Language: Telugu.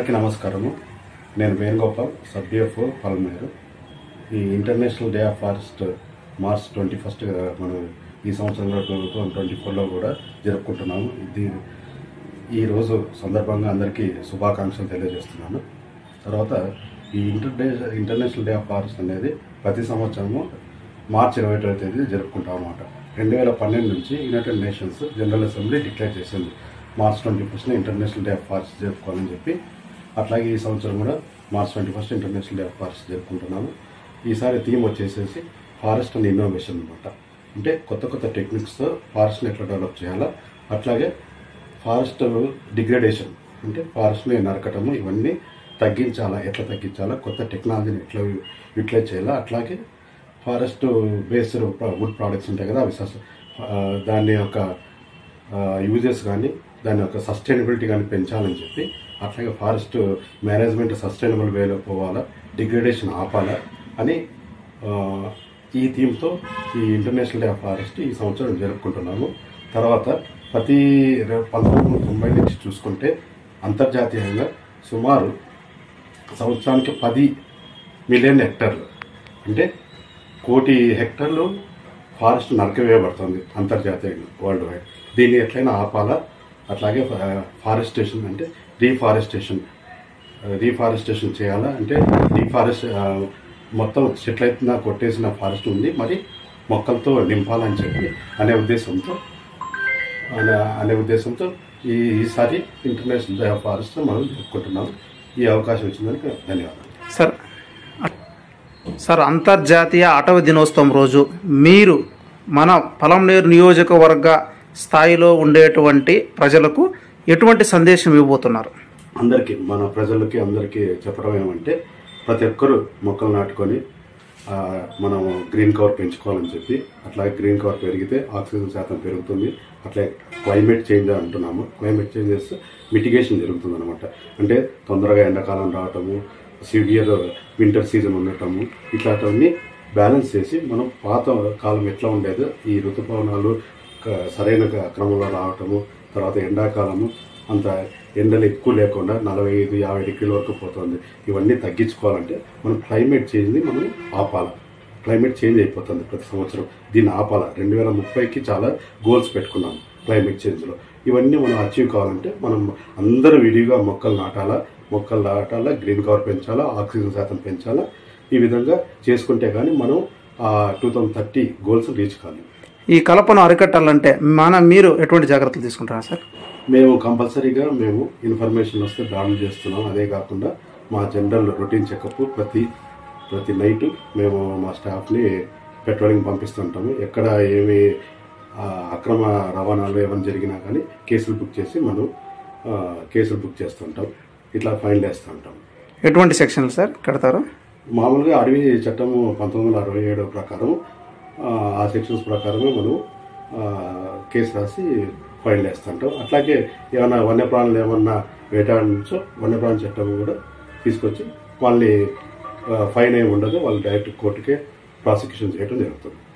అందరికీ నమస్కారము. నేను వేణుగోపాల్, సబ్ డిఎఫ్ఓ పల్మనేరు. ఈ international day of forest March 21 మనం ఈ సంవత్సరంలో 2024లో కూడా జరుపుకుంటున్నాము. ఈ రోజు సందర్భంగా అందరికీ శుభాకాంక్షలు తెలియజేస్తున్నాను. తర్వాత ఈ ఇంటర్నేషనల్ డే ఆఫ్ ఫారెస్ట్ అనేది ప్రతి సంవత్సరము మార్చి 21వ తేదీ జరుపుకుంటాం అన్నమాట. 2012 నుంచి united nations general assembly declare చేసింది March 21 international day of forest జరుపుకోవాలని చెప్పి. అట్లాగే ఈ సంవత్సరం కూడా March 21 international day of forest జరుపుకుంటున్నాము. ఈసారి థీమ్ వచ్చేసేసి ఫారెస్ట్ అండ్ ఇన్నోవేషన్ అనమాట. అంటే కొత్త కొత్త టెక్నిక్స్తో ఫారెస్ట్ని ఎట్లా డెవలప్ చేయాలా, అట్లాగే ఫారెస్ట్ డిగ్రేడేషన్ అంటే ఫారెస్ట్ని నరకటము ఇవన్నీ తగ్గించాలా, ఎట్లా తగ్గించాలా, కొత్త టెక్నాలజీని ఎట్లా యూటిలైజ్ చేయాలా, అట్లాగే ఫారెస్ట్ బేస్డ్ వుడ్ ప్రోడక్ట్స్ ఉంటాయి కదా, అవి దాని యొక్క యూజెస్ కానీ దాని యొక్క సస్టైనబిలిటీ కానీ పెంచాలని చెప్పి, అట్లాగే ఫారెస్ట్ మేనేజ్మెంట్ సస్టైనబుల్ వేలో పోవాలా, డిగ్రేడేషన్ ఆపాలా అని ఈ థీమ్తో ఈ ఇంటర్నేషనల్ డే ఆఫ్ ఫారెస్ట్ ఈ సంవత్సరం జరుపుకుంటున్నాము. తర్వాత ప్రతి 1990 నుంచి చూసుకుంటే అంతర్జాతీయంగా సుమారు సంవత్సరానికి 10 మిలియన్ హెక్టార్లు అంటే 1 కోటి హెక్టార్లు ఫారెస్ట్ నరకవేయబడుతుంది అంతర్జాతీయంగా, వరల్డ్ వైడ్. దీన్ని ఎట్లయినా ఆపాలా, అట్లాగే ఫారెస్టేషన్ అంటే రీఫారెస్టేషన్ చేయాలా, అంటే మొత్తం చెట్లయితే కొట్టేసిన ఫారెస్ట్ ఉంది, మరి మొక్కలతో నింపాలని చెప్పి అనే ఉద్దేశంతో ఈసారి ఇంటర్నేషనల్ డే ఆఫ్ ఫారెస్ట్ మనం జరుపుకుంటున్నాం. ఈ అవకాశం ఇచ్చినందుకు ధన్యవాదాలు. సార్ అంతర్జాతీయ అటవీ దినోత్సవం రోజు మీరు మన పలమనేరు నియోజకవర్గ స్థాయిలో ఉండేటువంటి ప్రజలకు ఎటువంటి సందేశం ఇవ్వబోతున్నారు? అందరికీ, మన ప్రజలకి అందరికీ చెప్పడం ఏమంటే, ప్రతి ఒక్కరూ మొక్కలు నాటుకొని మనం గ్రీన్ కవర్ పెంచుకోవాలని చెప్పి, అట్లాగే గ్రీన్ కవర్ పెరిగితే ఆక్సిజన్ శాతం పెరుగుతుంది. అట్లే క్లైమేట్ చేంజ్ అంటున్నాము, క్లైమేట్ చేంజ్ చేస్తే మిటిగేషన్ జరుగుతుంది అనమాట. అంటే తొందరగా ఎండాకాలం రావటము, సివియర్ వింటర్ సీజన్ ఉండటము, ఇట్లాంటివన్నీ బ్యాలెన్స్ చేసి మనం పాత కాలం ఎట్లా ఉండేదో ఈ ఋతుపవనాలు సరైన క్రమంలో రావటము, తర్వాత ఎండాకాలము అంత ఎండలు ఎక్కువ లేకుండా 45-50 డిగ్రీల వరకు పోతుంది. ఇవన్నీ తగ్గించుకోవాలంటే మనం క్లైమేట్ చేంజ్ని మనం ఆపాలి. క్లైమేట్ చేంజ్ అయిపోతుంది ప్రతి సంవత్సరం, దీన్ని ఆపాలి. 2030కి చాలా గోల్స్ పెట్టుకున్నాం క్లైమేట్ చేంజ్లో. ఇవన్నీ మనం అచీవ్ కావాలంటే మనం అందరూ విడిగా మొక్కలు నాటాలా, గ్రీన్ కవర్ పెంచాలా, ఆక్సిజన్ శాతం పెంచాలా. ఈ విధంగా చేసుకుంటే కానీ మనం 2030 గోల్స్ రీచ్ కావాలి. ఈ కలపను అరికట్టాలంటే మీరు ఎటువంటి జాగ్రత్తలు తీసుకుంటారా సార్? మేము కంపల్సరీగా ఇన్ఫర్మేషన్ వస్తే దాడులు చేస్తున్నాం. అదే కాకుండా మా జనరల్ రొటీన్ చెకప్ ప్రతి నైట్ మేము మా స్టాఫ్ని పెట్రోలింగ్ పంపిస్తుంటాము. ఎక్కడ ఏమి అక్రమ రవాణాలు ఏమైనా జరిగినా కానీ కేసులు బుక్ చేస్తుంటాం. ఇట్లా ఫైన్లు వేస్తూ ఉంటాం. ఎటువంటి సెక్షన్లు సార్ కడతారు? మామూలుగా అడవి చట్టము 1967 ప్రకారం ఆ సెక్షన్స్ ప్రకారమే మనం కేసు రాసి ఫైల్ వేస్తుంటాం. అట్లాగే ఏమైనా వన్యప్రాణులు ఏమన్నా వేటాడించో వన్యప్రాణ చట్టం కూడా తీసుకొచ్చి వాళ్ళని ఫైన్ ఏమి ఉండదు, వాళ్ళు డైరెక్ట్ కోర్టుకే ప్రాసిక్యూషన్ చేయడం జరుగుతుంది.